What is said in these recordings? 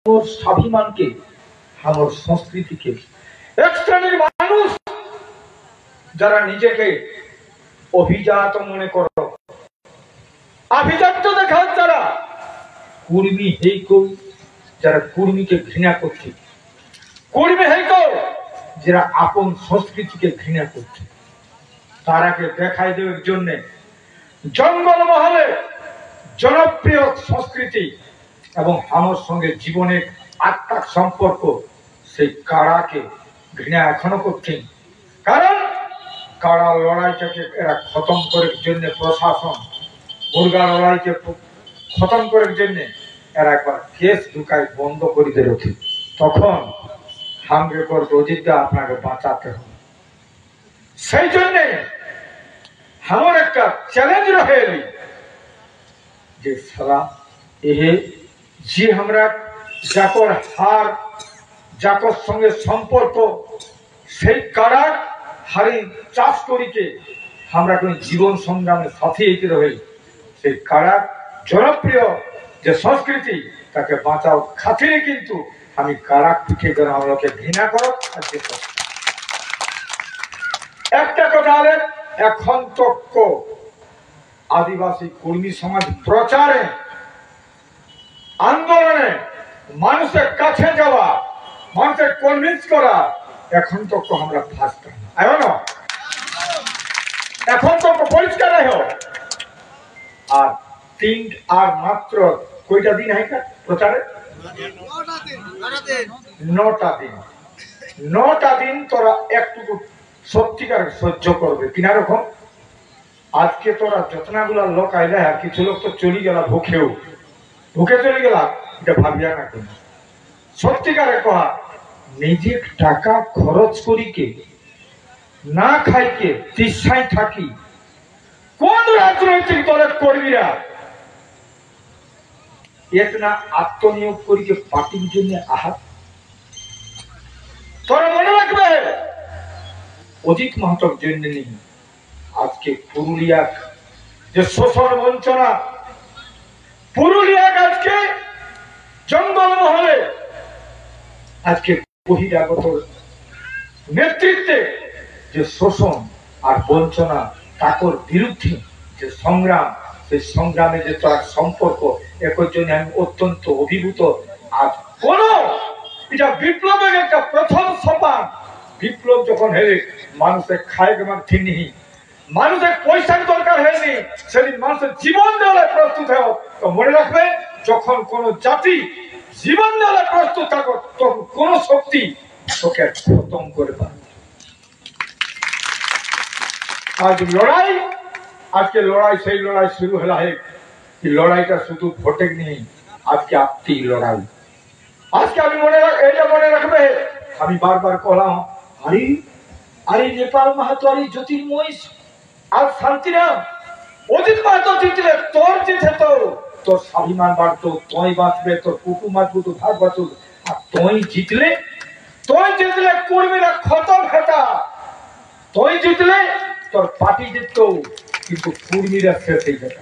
স্বাভিমানকে আমার সংস্কৃতিকে এক শ্রেণীর মানুষ যারা নিজেকে অভিজাত মনে করো, আভিজাত্য দেখার যারা কুর্মী হেইকো, যারা কুর্মীকে ঘৃণা করছে, কুর্মী হেইকো যারা আপন সংস্কৃতিকে ঘৃণা করছে, তারাকে দেখাই দেওয়ার জন্য জঙ্গল মহলে জনপ্রিয় সংস্কৃতি এবং আমার সঙ্গে জীবনের আত্মার সম্পর্ক সেই কারাকে ঘৃণা এখনো করছেন। কারণ কারা লড়াইটাকে এরা খতম করার জন্য প্রশাসন মুরগা লড়াইকে খতম করার জন্য এরা একবার কেস ঢুকাই বন্ধ করে দিয়েছে। তখন হামরে পর রোজিদা আপনাকে বাঁচাতে হবে। সেই জন্যে আমার একটা চ্যালেঞ্জ রয়ে যে সারা এহে যে আমরা যাকর হার যাকর সঙ্গে সম্পর্ক সেই কারার হারি চাষ করিকে আমরা কোন জীবন সংগ্রামে সাথে হইতে রই। সেই কারার জনপ্রিয় যে সংস্কৃতি তাকে বাঁচাও খাতিরে কিন্তু আমি কারাক পিঠে করে আমাকে ঘৃণা করো। একটা কথা হলে এখন তক্ক আদিবাসী কর্মী সমাজ প্রচারে আন্দোলনে মানুষের কাছে যাওয়া, মানুষের কনভিন্স করা এখন তো আমরা ফার্স্ট এখন তো পরিষ্কার আর মাত্র কয়টা দিন হয় প্রচারে 9টা দিন তোরা একটু সত্যিকার সহ্য করবে কিনা রকম। আজকে তোরা যতনাগুলা লোক আইলে আর কিছু লোক তো চলে গেল ভুকে চলে গেল, এটা ভাবিয়া না কেন সত্যিকারে কহা নিজে টাকা খরচ করিকে না খাইকে তৃষ্ণায় থাকি কোন রাজনৈতিক দলের কর্মীরা এক না আত্মনিয়োগ করিকে পার্টির জন্য আহাত। তোরা মনে রাখবে অজিত মাহাতোর জন্য নেই আজকে পুরুলিয়া যে শোষণ বঞ্চনা, পুরুলিয়া আজকে জঙ্গল মহলে আজকে বহিরাগত নেতৃত্বে যে শোষণ আর বঞ্চনা তাকর বিরুদ্ধে যে সংগ্রাম, সেই সংগ্রামে যে তার সম্পর্ক একর জন্য আমি অত্যন্ত অভিভূত। আজ কোন এটা বিপ্লবের একটা প্রথম সোপান। বিপ্লব যখন হেরে মানুষের খায় তিনি মানুষের পয়সার দরকার হয়নি, সেদিন মানুষের জীবন দেওয়ালে প্রস্তুত হয়। তো মনে রাখবে যখন কোন জাতি জীবন দেওয়ালে প্রস্তুত থাকো তখন কোন শক্তি তোকে খতম করে পারবে। আজ লড়াই, আজকে লড়াই সেই লড়াই শুরু হল। এই লড়াইটা শুধু ভোটে নেই, আজকে আপনি লড়াই। আজকে আমি এটা মনে রাখবে, আমি বারবার কলাম আরে নেপাল মাহাতো আর জ্যোতির্ময় আর শান্তিরাম অজিত মাহাতো জিতলে তোর জিতে তোর স্বাভিমান বাড়তো, তোই বাঁচবে, তোর কুটুম বাঁচবো, তোর ভাগ বাঁচব। আর তুই জিতলে কর্মীরা খতম হেতা, তুই জিতলে তোর পার্টি জিততো কিন্তু কর্মীরা শেষ হয়ে যেত।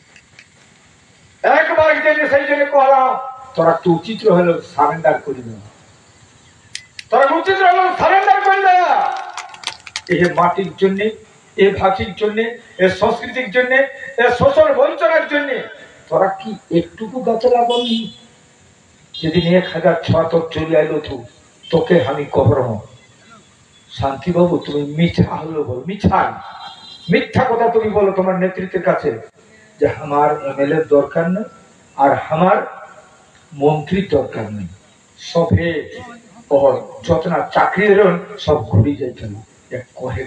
একবার সেই জন্য কলাম তোরা তো উচিত হলো সারেন্ডার করি না, তোরা উচিত হলো সারেন্ডার করে দেয়া। এ মাটির জন্য, এ ভাষির জন্য, এ সংস্কৃতির জন্য, এ শোষণ বঞ্চনার জন্য তোরা কি একটুকু গাছে লাগনি? যেদিন 1076 চলে আইলো তোকে আমি কবর শান্তিবাবু তুমি মিথ্যা হলো বল, মিথ্যা কথা তুমি বলো তোমার নেতৃত্বের কাছে যে আমার এমএলএ দরকার নেই আর আমার মন্ত্রীর দরকার নেই, সবে যত না চাকরি সব ঘুরে যাইছিল কহে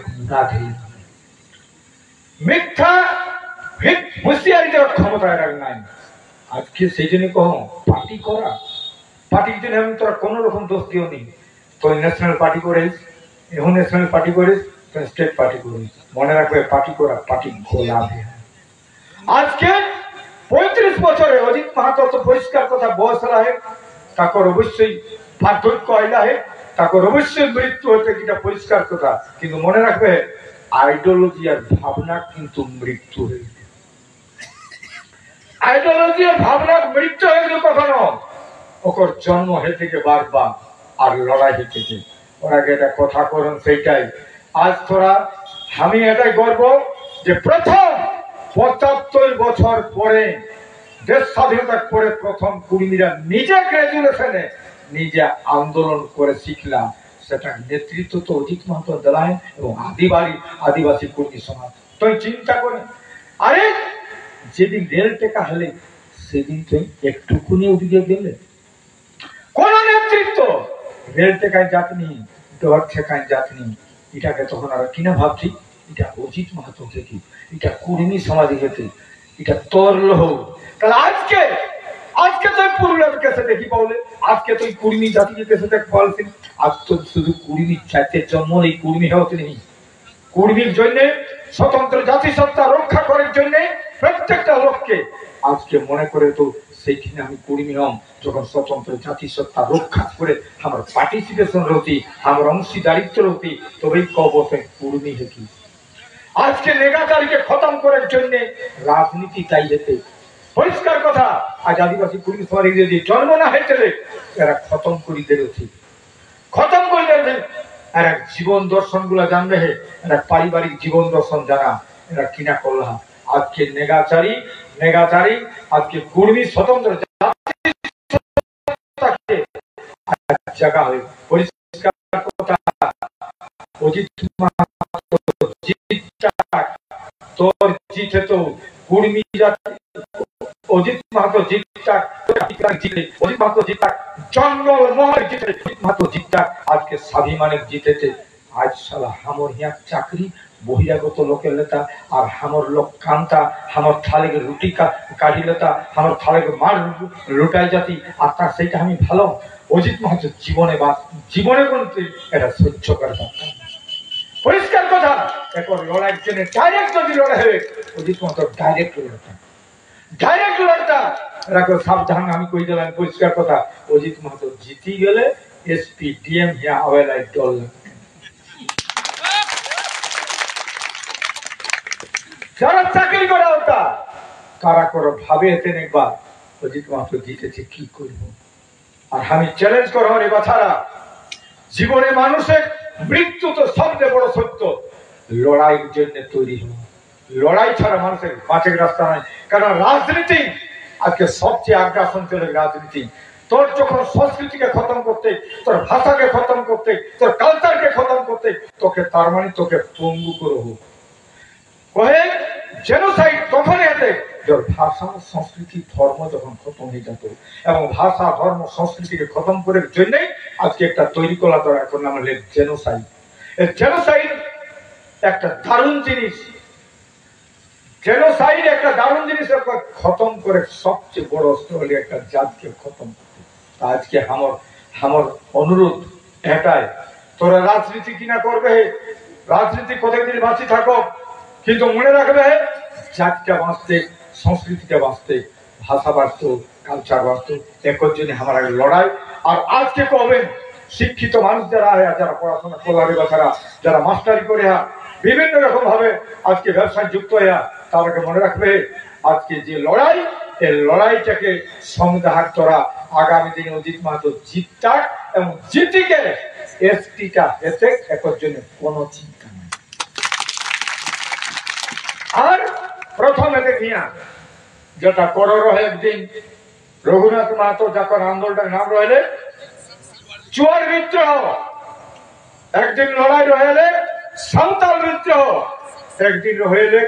মিথ্যা হুঁশিয়ারি দেওয়ার ক্ষমতা এর নাই। আজকে সেই জন্য কহ পার্টি করা, পার্টির জন্য আমি তোরা কোন রকম দোষ দিও নি। তুই ন্যাশনাল পার্টি করিস, এখন ন্যাশনাল পার্টি করিস, তুই স্টেট পার্টি করিস, মনে রাখবে পার্টি করা পার্টি গোলাপি। আজকে 35 বছরে অজিত মাহাতো তো পরিষ্কার কথা বয়স রাহে, তাকর অবশ্যই পার্থক্য আইলা হে, তাকর অবশ্যই মৃত্যু হতে কিনা পরিষ্কার কথা। কিন্তু মনে রাখবে আইডিওলজি আর ভাবনা কিন্তু মৃত্যু হয়ে, আইডিওলজি আর ভাবনার মৃত্যু হয়ে গেল কখনো। ওকর জন্ম হয়ে থেকে বারবার আর লড়াই হইতেছে। ওরা যেটা কথা করেন সেইটাই। আজ তোরা আমি এটাই গর্ব যে প্রথম ৭৫ বছর পরে দেশ স্বাধীনতার পরে প্রথম কুর্মীরা নিজে গ্রাজুয়েশনে নিজে আন্দোলন করে শিখলাম। সেটা নেতৃত্ব তো অজিত মাহাতো দেলায় এবং আদিবাসী কর্মী সমাজ। তুই চিন্তা করে, আরে যেদিন রেল টেকা হলে সেদিন তুই একটুকুনি ওদিকে গেলে কোন নেতৃত্ব রেল টেকায় যাতনি, ডর ঠেকায় যাতনি। এটাকে তখন আর কিনা ভাবছি এটা অজিত মাহাতো থেকে, এটা কর্মী সমাজে গেছে, এটা তোর লোহ। তাহলে আজকে তুই পুরুলিয়ার কাছে দেখি পাওলে, আজকে তুই কুর্মী জাতিকে কাছে দেখ পাওয়ালছিস। আজ তো শুধু কুর্মী চাইতে জন্ম এই কুর্মী হওয়া নেই। কুর্মীর জন্য স্বতন্ত্র জাতিসত্তা রক্ষা করার জন্য প্রত্যেকটা লোককে আজকে মনে করে তো সেইখানে আমি কুর্মী হম যখন স্বতন্ত্র জাতিসত্তা রক্ষা করে আমার পার্টিসিপেশন রতি, আমার অংশীদারিত্ব রতি, তবেই কবতে কুর্মী হতি। আজকে নেগাচারীকে খতম করার জন্য রাজনীতি চাই যেতে পরিষ্কার কথা। আজ আদিবাসী কর্মী সমাজে যদি জন্ম না হয়েছে এরা খতম করে দিয়েছে, খতম করে দিয়েছে। এরা জীবন দর্শন গুলা জানবে, এরা পারিবারিক জীবন দর্শন জানা, এরা কিনা করলাম। আজকে নেগাচারী আজকে কর্মী স্বতন্ত্র জায়গা হয়ে পরিষ্কার কথা। অজিত মাহাতো তোর জিতে তো কুর্মী জাতি, অজিত মাহাতো জিতটা, অজিত মাহাতো জিতটা জঙ্গল মহল জিতে, অজিত মাহাতো জিতটা আজকে স্বাভিমানের জিতেছে। আজ সালা হামর হিয়া চাকরি বহিরাগত লোকের নেতা আর হামর লোক কান্তা হামর থালেকে রুটি কাঢ়ি লেতা, হামর থালেকে মার লুটাই জাতি। আর তার সেইটা আমি ভালো অজিত মাহাতো জীবনে বলতে এটা সহ্য করে পারতাম। পরিষ্কার কথা। এখন লড়াইয়ের জন্য ডাইরেক্ট যদি লড়াই হবে অজিত মাহাতো ডাইরেক্ট লড়তা রাখো সাবধান। আমি কই দিলাম পরিষ্কার কথা, অজিত মাহাতো জিতি গেলে এসপি ডিএম হিয়া আওয়ালাই দল যারা চাকরি করে ওটা কারা করো ভাবে এতেন একবার অজিত মাহাতো জিতেছে কি করব। আর আমি চ্যালেঞ্জ করো রে বাছারা, জীবনে মানুষের মৃত্যু তো সবচেয়ে বড় সত্য। লড়াইয়ের জন্য তৈরি হল, লড়াই ছাড়া মানুষের বাঁচের রাস্তা নাই। কারণ রাজনীতি আজকে সবচেয়ে আগ্রাসন চলে রাজনীতি। তোর যখন সংস্কৃতিকে খতম করতে, তোর ভাষাকে খতম করতে, তোর কালচারকে খতম করতে, তোকে তার মানে তোকে পঙ্গু করে হোক কহে জেনোসাইড তখন এতে ভাষা সংস্কৃতি ধর্ম যখন খতম হয়ে যেত। এবং ভাষা ধর্ম সংস্কৃতিকে খতম করার জন্যই আজকে একটা তৈরি করা দরকার। এখন নাম হলে জেনোসাইড। জেনোসাইড একটা দারুণ জিনিস, জেনোসাইড একটা দারুণ জিনিস খতম করে সবচেয়ে বড় অস্ত্র হলে একটা জাতকে খতম করতে। আজকে আমার অনুরোধ এটাই, তোরা রাজনীতি কিনা করবে, রাজনীতি কতদিন বাঁচি থাকো, কিন্তু মনে রাখবে জাতটা বাঁচতে, সংস্কৃতিটা বাঁচতে, ভাষা বাঁচত, কালচার বাঁচত, একর জন্য আমার লড়াই। আর আজকে কবেন শিক্ষিত মানুষ যারা পড়াশোনা করলারে বাচ্চারা যারা মাস্টারি করে বিভিন্ন রকম ভাবে আজকে ব্যবসায় যুক্ত হইয়া তাদেরকে মনে রাখবে আজকে যে লড়াই, এই লড়াইটাকে সংগ্রাহার তোরা আগামী দিনে অজিত মাহাতো জিততাক এবং জিতিকে এসটিটা এতে একর জন্য কোনো চিন্তা নেই। আর প্রথমে দেখিয়া যেটা করো রহে একদিন রঘুনাথ মাহাতো যখন আন্দোলনের নাম রহলে চুয়ার বিদ্রোহ, একদিন লড়াই রহেলে সাঁওতাল বিদ্রোহ, একদিন রহেলে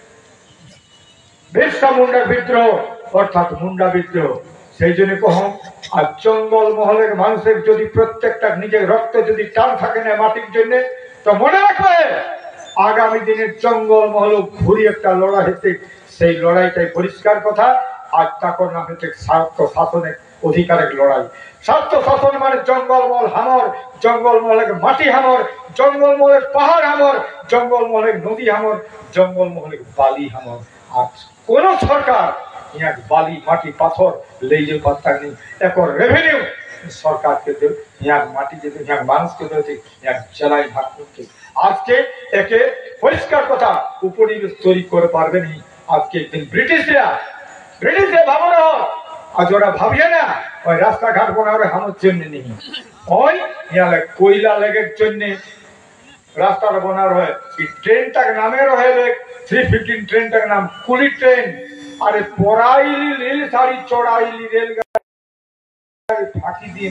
বিরসা মুন্ডা বিদ্রোহ অর্থাৎ মুন্ডা বিদ্রোহ। সেই জন্য কহম আর জঙ্গল মহলের মানুষের যদি প্রত্যেকটা নিজের রক্ত যদি টান থাকে না মাটির জন্য, তো মনে রাখবে আগামী দিনের জঙ্গল মহল ঘুরি একটা লড়াই হতে, সেই লড়াইটাই পরিষ্কার কথা। আর তাকর নাম হচ্ছে স্বার্থ শাসনের অধিকারের লড়াই। স্বার্থ শাসন মানে জঙ্গলমহল হামর, জঙ্গলমহলের মাটি হামর, জঙ্গলমহলের পাহাড় হামর, জঙ্গলমহলের নদী হামর, জঙ্গলমহলের বালি হামর। আর কোন সরকার ইয়াক বালি মাটি পাথর লেজে পাত্তা নেই। এখন রেভিনিউ সরকারকে দেব, ইয়াক মাটি যেতে, ইয়াক মানুষকে দেবে, ইয়াক জেলায় ভাগ করতে। আজকে একে পরিষ্কার কথা উপনিবেশ তৈরি করে পারবেনি। আজকে একদিন ব্রিটিশরা ভাবো না, আজ ওরা ভাবিয়ে না ওই রাস্তাঘাট বানাবে আমার জন্য নেই, ওই ইয়ালে কয়লা লেগের জন্য রাস্তাটা বানার হয়। ট্রেনটার নামের হয় 315 ট্রেনটার নাম কুলি ট্রেন। আরে পড়াইলি রেল সারি চড়াইলি রেলগাড়ি ফাঁকি দিয়ে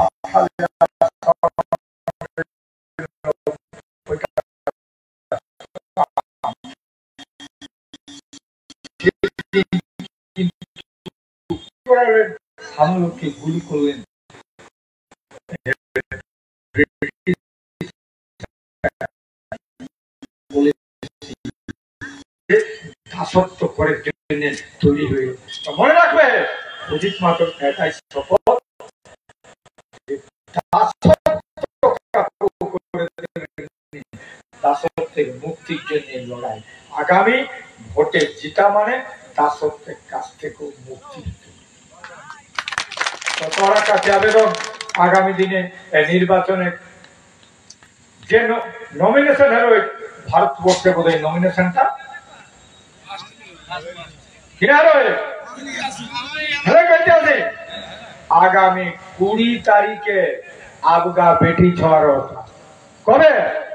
हम लोग के गुली করলেন। দাসত্ব করে তৈরি হয়ে মনে রাখবে অজিত মাতর এটাই শপথ, দাসত্বের মুক্তির জন্য লড়াই। আগামী ভোটে জিতা মানে দাসত্বের কাছ থেকে মুক্তি। তোমার কাছে আবেদন, আগামী দিনে নির্বাচনে যে নমিনেশন হলো ভারতবর্ষে বোধ হয় নমিনেশনটা আগামী 20 তারিখে আবগা বেটি ছড়ার কবে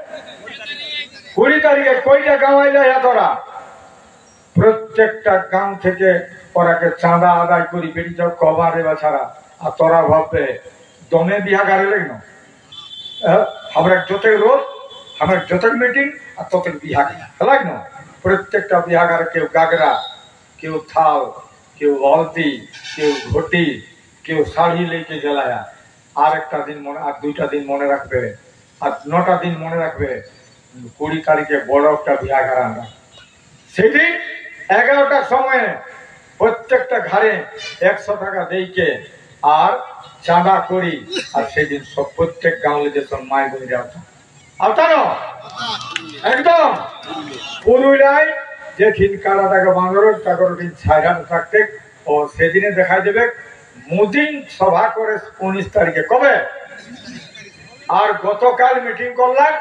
20 তারিখে কয়টা গাঁও আইলে তোরা প্রত্যেকটা গাঁও থেকে ওরাকে চাঁদা আদায় করি বেটি যাও কবারে বা ছাড়া। আর তোরা ভাববে দমে বিহা গাড়ি লাগলো আমরা যত রোজ আমার যত মিটিং আর তত বিহা লাগলো। প্রত্যেকটা বিহাগারে কেউ গাগরা, কেউ থাল, কেউ হলদি, কেউ ঘটি, কেউ শাড়ি লেকে জ্বালায়া। আর একটা দিন মনে, আর 2টা দিন মনে রাখবে, আর 9টা দিন মনে রাখবে 20 তারিখে বড় একটা বিহাগার আমরা। সেদিন 11টার সময় প্রত্যেকটা ঘরে 100 টাকা দেইকে আর চাঁদা করি। আর সেদিন সব প্রত্যেক গাঁওলে যে সব মাই বোনেরা আওতানো একদম পুরুলিয়ায় যেদিন কারাটাকে বাঁধর তাকে ছাইরান থাকতে ও সেদিনে দেখা যাবে মোদিন সভা করে 19 তারিখে কবে। আর গতকাল মিটিং করলাম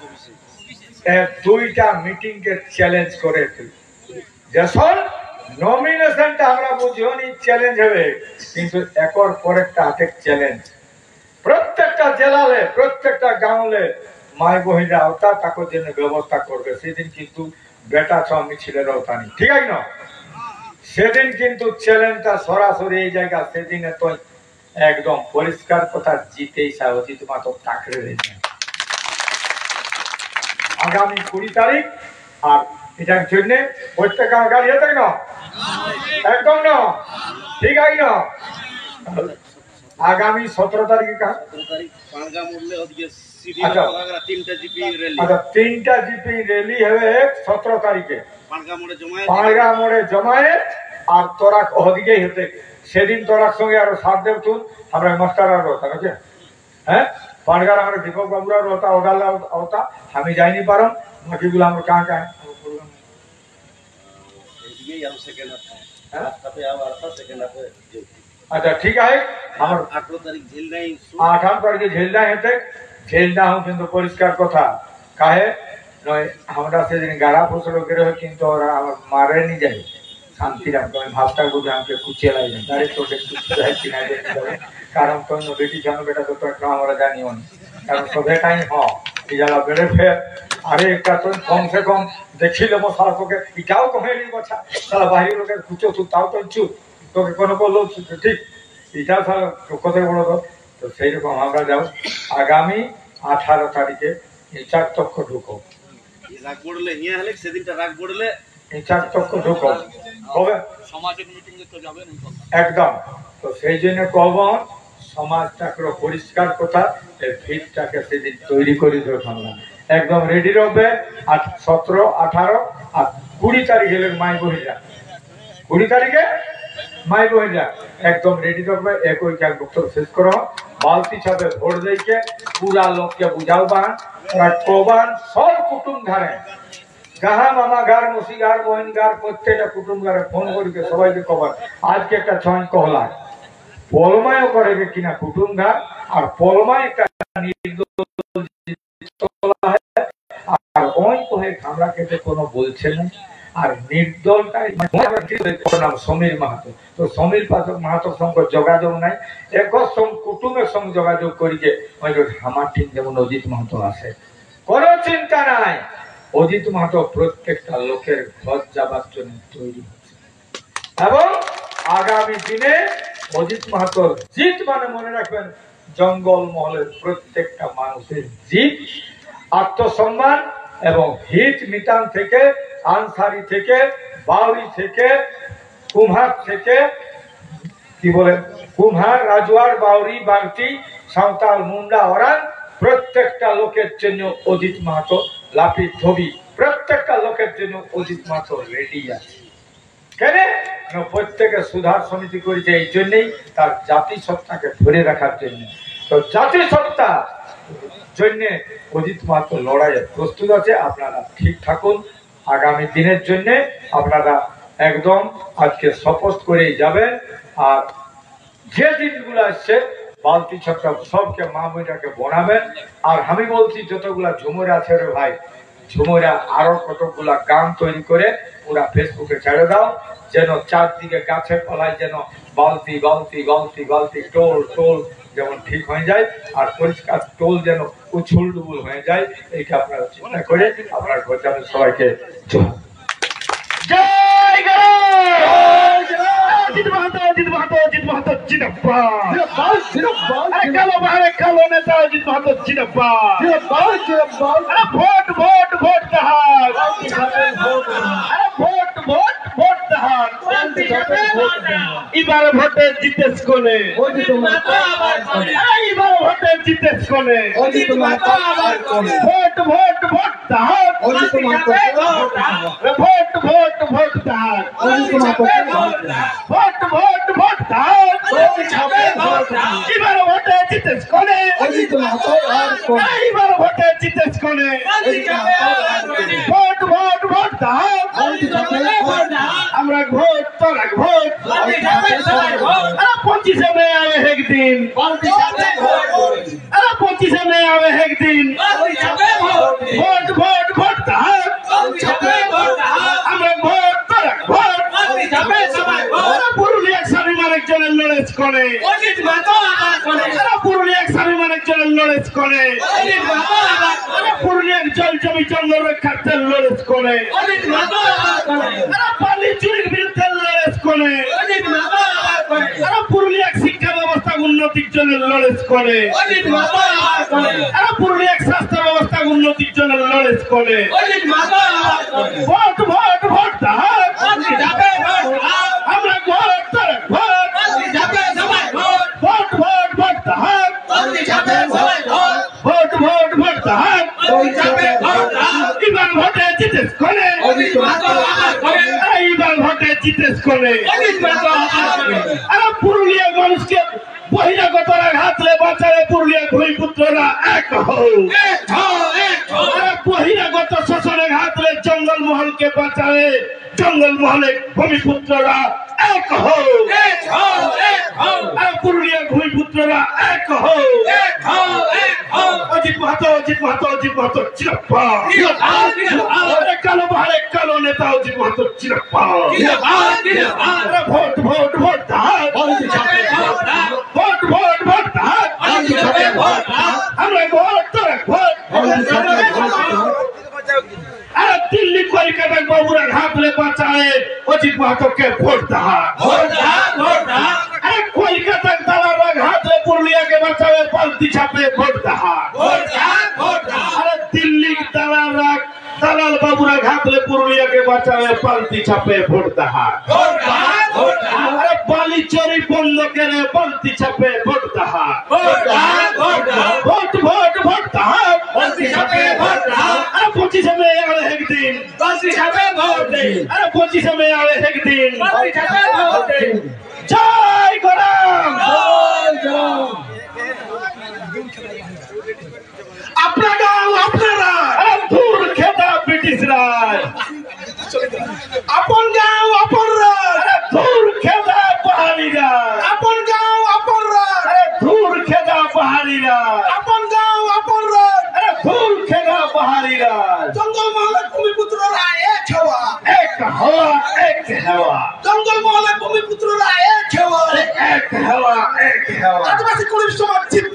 2টা মিটিং কে চ্যালেঞ্জ করে যেসন নমিনেশনটা আমরা বুঝিনি চ্যালেঞ্জ হবে, কিন্তু একর পর একটা হাতে চ্যালেঞ্জ প্রত্যেকটা জেলালে প্রত্যেকটা গাঁওলে মাই বহিরা আওতা তাকে জন্য ব্যবস্থা করবে। সেদিন কিন্তু বেটা স্বামী ছিলেন ওখানে, ঠিক আছে না? সেদিন কিন্তু চ্যালেঞ্জটা সরাসরি এই জায়গা। সেদিনে তো একদম পরিষ্কার কথা জিতেই অজিত মাত্র তাকড়ে রয়েছে। আগামী 20 তারিখ আর এটার জন্য প্রত্যেক গাড়ি হতে না একদম না, ঠিক আছে না? আগামী 17 তারিখে তিনটা জিপি রেলি হবে 17 তারিখে পাঁড়গা মোড়ে জমায়ে। আর তোরা ওদিকেই হতে সেদিন তোরার সঙ্গে আরো 7 দেব তুন আমরা মাস্টার আর হতা আছে। হ্যাঁ পাঁড়গার আমরা দীপক বাবুরা হতা ওগালা হতা আমি যাইনি পারম বাকিগুলো আমরা কাঁ কাঁ। अच्छा ठीक है আমার 18 তারিখে ঝেলনা হেতে ঝেলনা হোক কিন্তু পরিষ্কার কথা কাহে নয় আমরা সেদিন গাড়া ফসল করে কিন্তু ওরা আমার মারে নি যায় শান্তি রাখবো। আমি ভাবটা বুঝে আমাকে কুচিয়ে লাগে ডাইরেক্ট ওকে কিনা যাবে কারণ তো বেটি জানো বেটা তো একটা আমরা জানিও না কারণ সবেটাই জ্বালা বেড়ে ফের। আরে একটা তো কমসে কম দেখিলে মো সারা তোকে এটাও কমে নি বছা সারা বাইরে লোকের কুচো তুই তাও তো ইচ্ছু তোকে কোনো বললো ঠিক এটা সারা কোথায় বলো তো সেই রকম আমরা যাও আগামী 18 তারিখে চার চক্ষ ঢুকো রাগ পড়লে নিয়ে হলে সেদিনটা রাগ পড়লে চার চক্ষ ঢুকো হবে সমাজের মিটিং এ তো যাবেন একদম। তো সেই জন্য কব সমাজটাকে পরিষ্কার কথা এই ভিতটাকে সেদিন তৈরি করে দেবো একদম রেডি রবে। আর 17, 18 আর 20 তারিখে মাই বহিরা 20 তারিখে মাই বহিরা একদম রেডি থাকবে। একই কাল বক্তব্য শেষ করো বালতি ছাপে ভোট দিয়েছে পুরা লোককে বুঝাও বান কবান সব কুটুম ঘরে গাহা মামা ঘর মুসি ঘর বোন ঘর প্রত্যেকটা কুটুম ঘরে ফোন করিকে সবাইকে কবার আজকে একটা ছয় কহলা পলমায়ও করে কিনা কুটুম ঘর আর পলমায় একটা আর ওই কহে খামড়া কেটে কোনো বলছে না আর নির্দলটাই নাম সমীর মাহাতো। তো সমীর মাহাতোর সঙ্গে যোগাযোগ নাই, এক কুটুমের সঙ্গে যোগাযোগ করি যে আমার ঠিক যেমন অজিত মাহাতো আসে, কোনো চিন্তা নাই। অজিত মাহাতো প্রত্যেকটা লোকের ঘর যাবার জন্য তৈরি হচ্ছে এবং আগামী দিনে অজিত মাহাতোর জিত মানে মনে রাখবেন জঙ্গল মহলের প্রত্যেকটা মানুষের জিত, আত্মসম্মান এবং হিত মিতান থেকে, আনসারি থেকে, বাউরি থেকে, কুমহার থেকে, কি বলে কুমহার, রাজওয়ার, বাউরি, বাগটি, সাঁওতাল, মুন্ডা, ওরান, প্রত্যেকটা লোকের জন্য অজিত মাহাতো, লাপি, ধোবি, প্রত্যেকটা লোকের জন্য অজিত মাহাতো রেডি আছে। কেন? প্রত্যেকে সুধার সমিতি করেছে এই জন্যই, তার জাতিসত্তাকে ধরে রাখার জন্য। তো জাতিসত্তা জন্য অজিত মাহাতো লড়াইয়ে প্রস্তুত আছে। আপনারা ঠিক থাকুন, আগামী দিনের জন্য আপনারা একদম আজকে শপথ করেই যাবেন। আর যে দিনগুলো আসছে বালতি ছকটা সবকে মা বইটাকে বনাবেন। আর আমি বলছি যতগুলা ঝুমুর আছে রে ভাই, ঝুমুরা আরো কতগুলা গান তৈরি করে পুরা ফেসবুকে ছেড়ে দাও, যেন চারদিকে গাছের তলায় যেন বালতি বালতি বালতি বালতি টোল টোল যেমন ঠিক হয়ে যায়, আর পরিষ্কার টোল যেন উছুল ডুবুল হয়ে যায়। এইটা আপনারা চিন্তা করে আপনার ঘর যাবেন। সবাইকে জয় অজিত মাহাতো, অজিত মাহাতো, অজিত মাহাতো জিন্দাবাদ। কালো বাহারে কালো নেতা অজিত মাহাতো জিন্দাবাদ। ভোট ভোট ভোট দাহার, ভোট ভোট ভোট দাহার। এবার ভোটে জিতেশ কোনে, এবার ভোটে জিতেশ কোনে। ভোট ভোট ভোট দাহার, ভোট ভোট ভোট দাহার। ভোট ভোট ভোট দাও, এবার ভোটে জিতেশ কোনে, এবার ভোটে জিতেশ কোনে। ভোট ভোট ভোট দাও, আমরা ভোট তোরা ভোট। 25 মে আবে একদিন, 25 মে আবে একদিন। ভোট ভোট ভোট দাও, আমরা ভোট তোরা ভোট। পুরুলিয়া স্বাভিমান একজনের লড়াই করে, পুরুলিয়া স্বাভিমান একজনের লড়াই করে, পুরুলিয়ার জল জমি জঙ্গল রক্ষার্থে লড়াই করে, পানি চুরির বিরুদ্ধে লড়াই করে, পুরুলিয়া শিক্ষা ব্যবস্থা উন্নতির জন্য লড়াই করে, পুরুলিয়া স্বাস্থ্য ব্যবস্থা উন্নতির জন্য লড়াই করে। ভোট ভোট ভোট দাও, আমরা ভোট তোরা ভোট। ভোট ভোট ভোট দাও, ভোট ভোট ভোট দাও। এবার ভোটে জিতেশ কোনে, এইবার ভোটে জিতেশ কোনে। পুরুলিয়া মানুষকে বহিরাগতরা হাতলে বাঁচালে পুরুলিয়া ভূমিপুত্ররা এক হও। বহিরাগত শোষণের হাতলে জঙ্গল মহলকে বাঁচালে জঙ্গল মহলে ভূমিপুত্ররা এক হও। পুরুলিয়া ভূমিপুত্ররা এক হও। অজিত মাহাতো, অজিত মাহাতো, অজিত মাহাতো জিন্দাবাদ। কালো বাহারে কালো নেতা অজিত মাহাতো জিন্দাবাদ। ভোট ভোট ভোট দাও, ভোট ভোট ভোট দাও। আমরা ভোট তোরা ভোট। দিল্লি কলকাতা বাবুরা ঘাটলে বাঁচায় অজিত মাহাতোকে ভোট দাও। কলকাতার দালালরা ঘাটলে পুরুলিয়াকে বাঁচাবে পাল্টি ছাপে ভোট দাও। দিল্লির দালালরা দালাল বাবুরা ঘাটলে পুরুলিয়াকে বাঁচাবে পাল্টি ছাপে ভোট দাও। বালি চুরি বন্ধ করে পাল্টি ছাপে ভোট দাও। ভোট ভোট ভোট দাও, 25 মে আবে একদিন, 25 মে আবে একদিন। জয় গরম। আপনার গাঁও আপনারা দূর খেতা ব্রিটিশ রাজ, আপন গাঁও আপন রাজ দূর খেতা পাহাড়ি রাজ, আপন গাঁও আপন রাজ দূর খেতা পাহাড়ি রাজ, আপন গাঁও আপন রাজ দূর খেতা পাহাড়ি রাজ। জঙ্গল মহলের ভূমিপুত্ররা এক হওয়া, এক হেওয়া জঙ্গল মহলে ভূমিপুত্ররা এক হেওয়া এক হেওয়া আদিবাসী কর্মী সমাজ